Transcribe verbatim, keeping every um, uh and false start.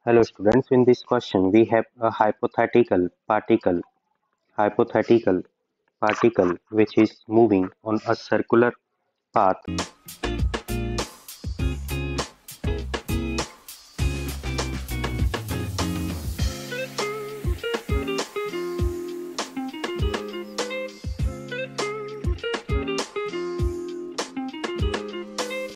Hello students, in this question we have a hypothetical particle, hypothetical particle which is moving on a circular path